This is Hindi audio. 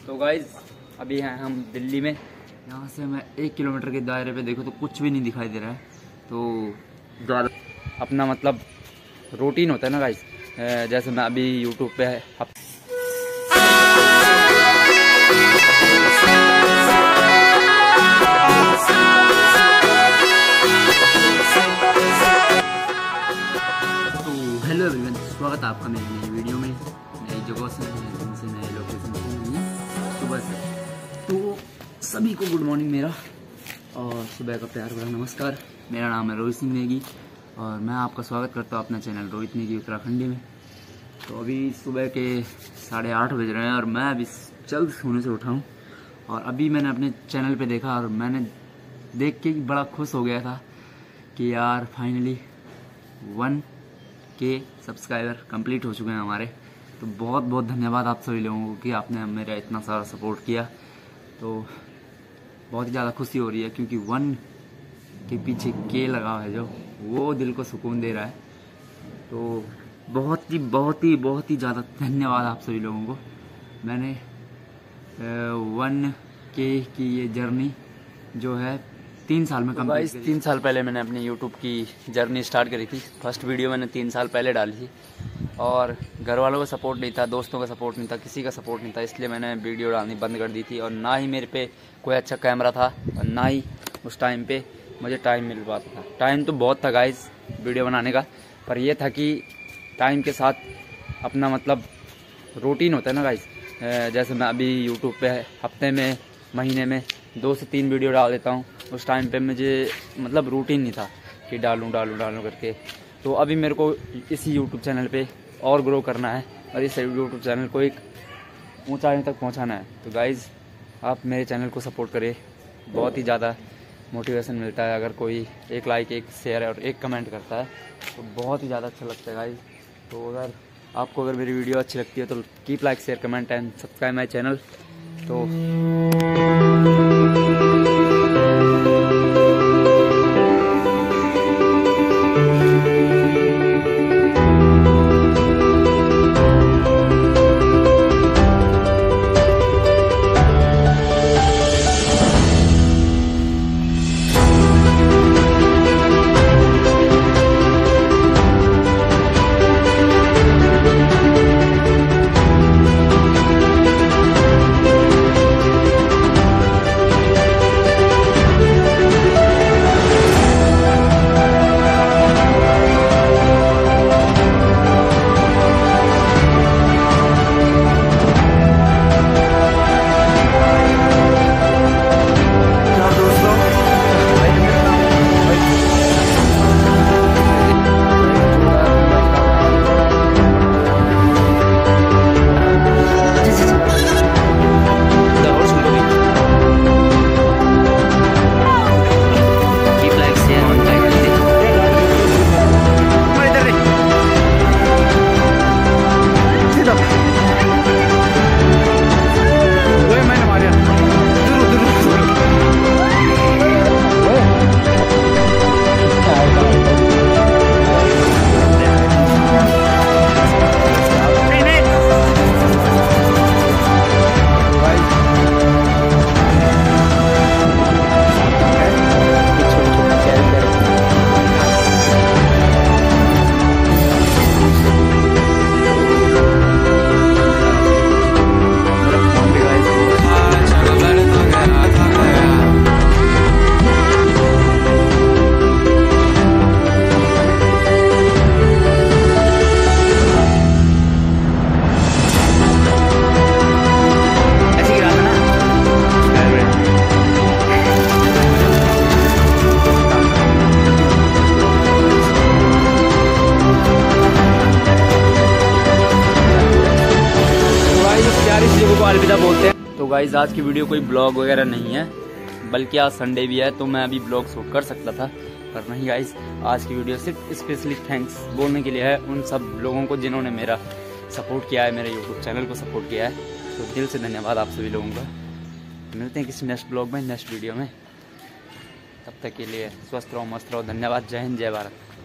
तो गाइज अभी हैं हम दिल्ली में। यहाँ से मैं 1 किलोमीटर के दायरे पे देखो तो कुछ भी नहीं दिखाई दे रहा है। तो ज़्यादा अपना मतलब रूटीन होता है ना गाइज, जैसे मैं अभी यूट्यूब पे हेलो एवरीवन, स्वागत है आपका मेरी नई वीडियो में। नई जगह से नए लोकेशन से सुबह से तो सभी को गुड मॉर्निंग मेरा, और सुबह का प्यार भरा नमस्कार। मेरा नाम है रोहित सिंह नेगी और मैं आपका स्वागत करता हूँ अपने चैनल रोहित नेगी उत्तराखंडी में। तो अभी सुबह के 8:30 बज रहे हैं और मैं अभी जल्द सोने से उठा हूँ। और अभी मैंने अपने चैनल पे देखा और मैंने देख के बड़ा खुश हो गया था कि यार फाइनली 1K सब्सक्राइबर कंप्लीट हो चुके हैं हमारे। तो बहुत बहुत धन्यवाद आप सभी लोगों को कि आपने मेरा इतना सारा सपोर्ट किया। तो बहुत ही ज़्यादा खुशी हो रही है क्योंकि 1 के पीछे K लगा है जो वो दिल को सुकून दे रहा है। तो बहुत ही ज़्यादा धन्यवाद आप सभी लोगों को। मैंने 1K की ये जर्नी जो है 3 साल में कंप्लीट करी। 3 साल पहले मैंने अपनी यूट्यूब की जर्नी स्टार्ट करी थी। फर्स्ट वीडियो मैंने 3 साल पहले डाली थी और घर वालों का सपोर्ट नहीं था, दोस्तों का सपोर्ट नहीं था, किसी का सपोर्ट नहीं था, इसलिए मैंने वीडियो डालनी बंद कर दी थी। और ना ही मेरे पे कोई अच्छा कैमरा था और ना ही उस टाइम पे मुझे टाइम मिल पाता था। टाइम तो बहुत था गाइस वीडियो बनाने का, पर यह था कि टाइम के साथ अपना मतलब रूटीन होता है ना गाइस, जैसे मैं अभी यूट्यूब पे हफ्ते में महीने में 2 से 3 वीडियो डाल देता हूँ। उस टाइम पे मुझे मतलब रूटीन नहीं था कि डालूँ करके। तो अभी मेरे को इसी यूट्यूब चैनल पे और ग्रो करना है और इस यूट्यूब चैनल को एक ऊंचाई तक पहुंचाना है। तो गाइज़ आप मेरे चैनल को सपोर्ट करें, बहुत ही ज़्यादा मोटिवेशन मिलता है अगर कोई एक लाइक, एक शेयर और एक कमेंट करता है तो बहुत ही ज़्यादा अच्छा लगता है गाइज़। तो अगर मेरी वीडियो अच्छी लगती है तो keep like, share, comment and subscribe my channel. तो अलविदा बोलते हैं। तो गाइज आज की वीडियो कोई ब्लॉग वगैरह नहीं है, बल्कि आज संडे भी है तो मैं अभी ब्लॉग शूट कर सकता था, पर नहीं गाइज। आज की वीडियो सिर्फ स्पेशली थैंक्स बोलने के लिए है उन सब लोगों को जिन्होंने मेरा सपोर्ट किया है, मेरे यूट्यूब चैनल को सपोर्ट किया है। तो दिल से धन्यवाद आप सभी लोगों का। मिलते हैं किसी नेक्स्ट ब्लॉग में, नेक्स्ट वीडियो में। तब तक के लिए स्वस्थ रहो, मस्त रहो। धन्यवाद। जय हिंद, जय भारत।